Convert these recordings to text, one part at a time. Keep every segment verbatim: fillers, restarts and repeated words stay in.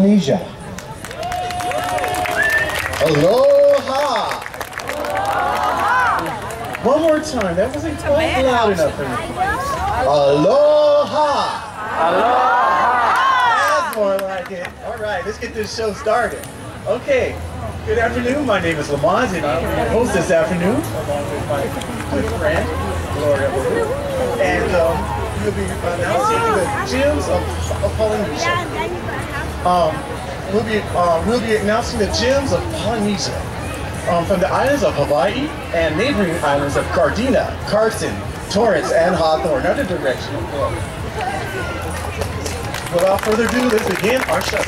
Polynesia. Aloha. One more time. That wasn't quite loud enough for me. Aloha. Aloha. That's more like it. All right, let's get this show started. Okay. Good afternoon. My name is Lamont, and I'm your host this afternoon, along with my good friend, Gloria. And um, we'll be announcing the gems of, of Polynesia. Um, we'll be uh, we'll be announcing the gems of Polynesia um, from the islands of Hawaii and neighboring islands of Gardena, Carson, Torrance, and Hawthorne, under direction of Gloria. Without further ado, let's begin our show.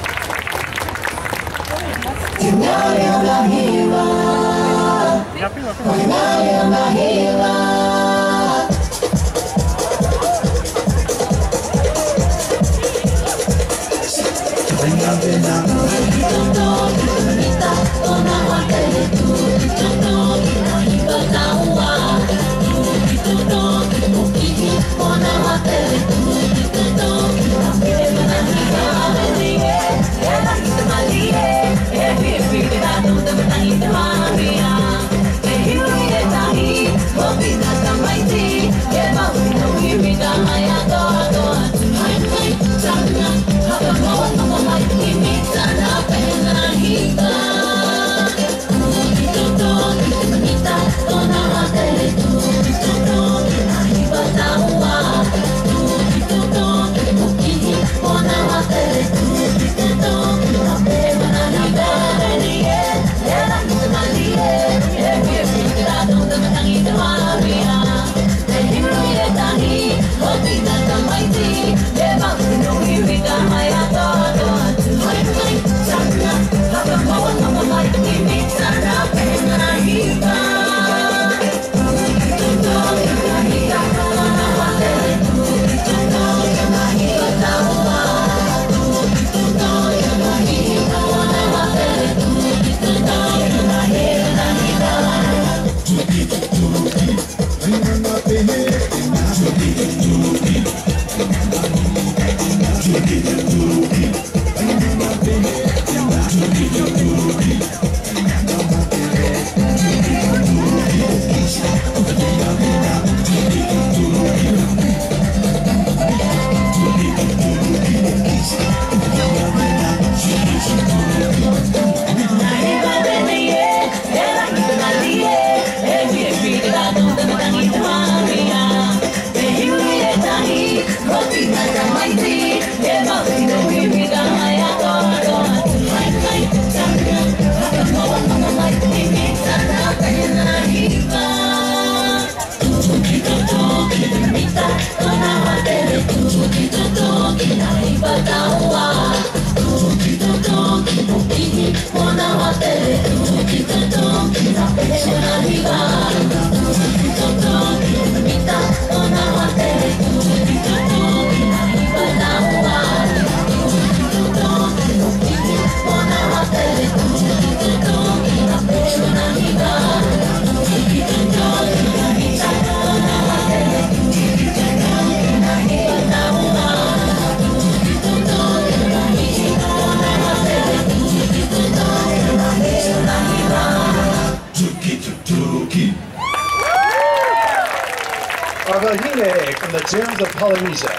From the gems of Polynesia.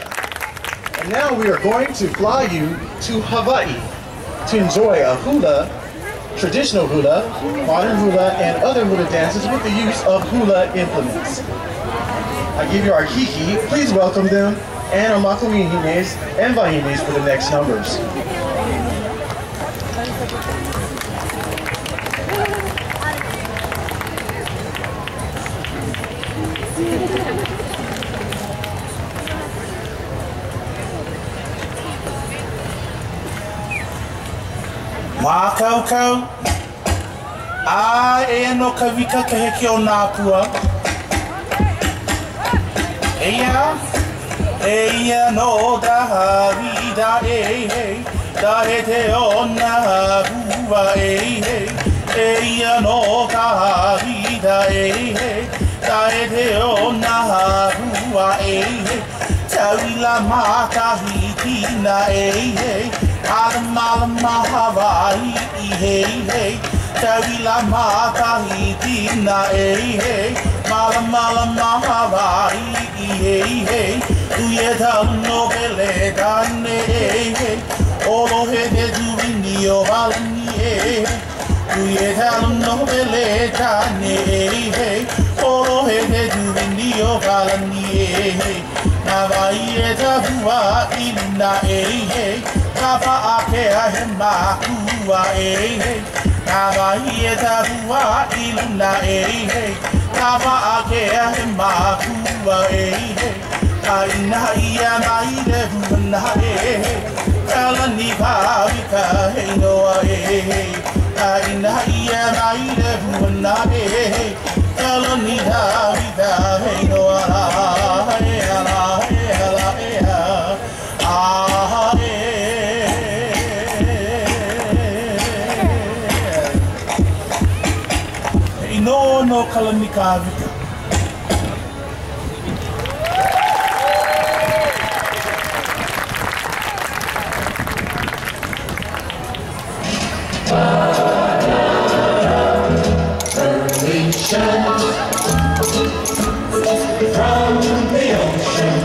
And now we are going to fly you to Hawaii to enjoy a hula, traditional hula, modern hula, and other hula dances with the use of hula implements. I give you our hiki, please welcome them, and our makuihines and vahines for the next numbers. Mā kau kau, a e no ka wika ke heke o nā pua. E ia, e ia no da vida e hei, da he te o nā hua e hei. E ia no ka vida e hei, da he te o nā hua e hei. Tau i la mātahi tina e hei, a ma malama Hawaii, hey, hey. Tawila Tahiti na, hey, hey. Malama Hawaii, hey, hey. Uyeta no bele dane, hey, hey. Olo he de duvini o valani, hey, hey. Uyeta no bele dane, hey, hey. Olo he de duvini o valani, hey, hey. Navaieta hua ina, hey, hey. Kapa akea he makua, hey, hey. Navaieta hua ina, hey, hey. Kapa akea he makua, hey, hey. Aina ia mai de huna, hey, hey. Kala ni pavika, hey, noa, hey, hey. Aina ia mai de huna, hey, hey. Kala ni pavika, hey, noa, hey, ala, hey, ala, hey, ah, hey. No, no, kala ni pavika. From the ocean,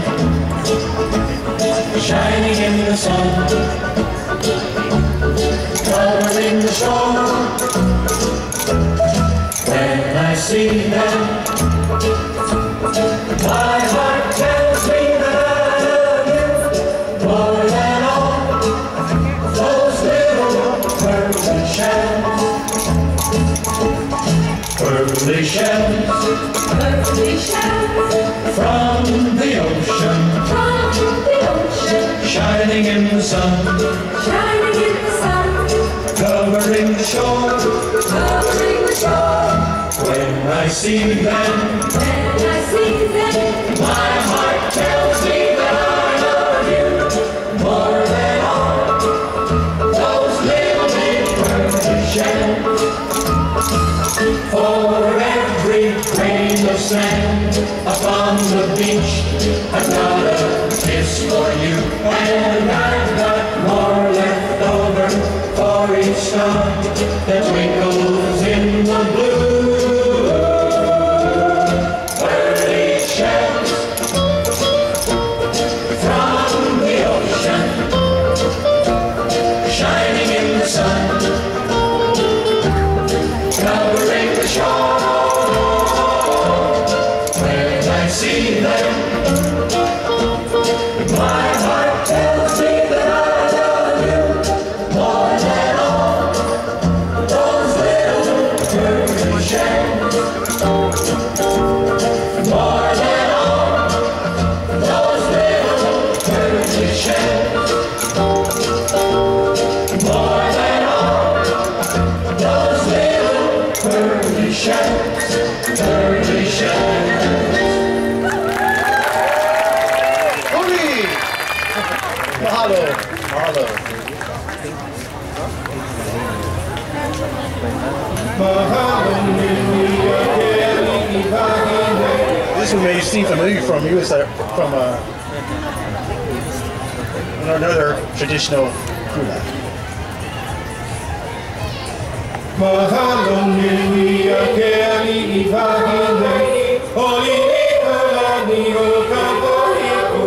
shining in the sun, covering the shore. When I see them, my heart tells me that I love you more than all those little pearly shells. Pearly shells, pearly shells, from the ocean, from the ocean, shining in the sun, shining in the sun, covering the shore, covering the shore. When I see them, when I see them, my heart tells me that I love you more than all those little pearly shells. For every grain of sand upon the beach, I've got a kiss for you, and I've got more left over for each star that twinkles in the blue. Pearly shells from the ocean, shining in the sun, covering the shore. When I see them, my heart tells me that I love you more than all those little pearly shells. More than all those little pearly shells. More than all those little pearly shells, pearly shells. Hooray! Mahalo, mahalo. This one may seem familiar from you. It's a, from a, another traditional hula. Mahalo nini ake ali ifagine Oli nikola ni o kapohiko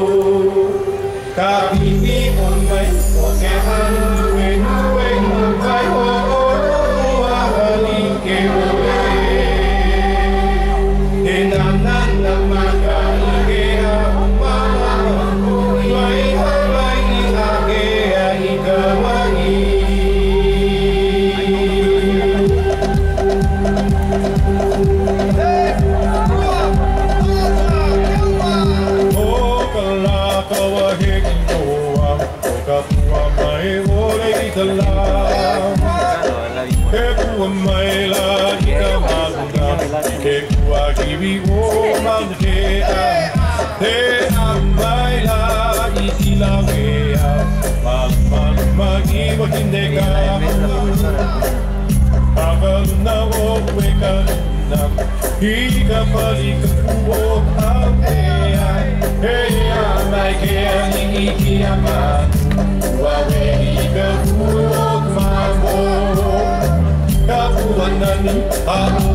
Kapipi onmai o ke hanue nue Ngai o oro ua halike ue E nanana maka ike a umama Iwai hawai i ake a ikawai Ika palika kuo apea, hey, I'm like a iki ama, wawe ika. Up.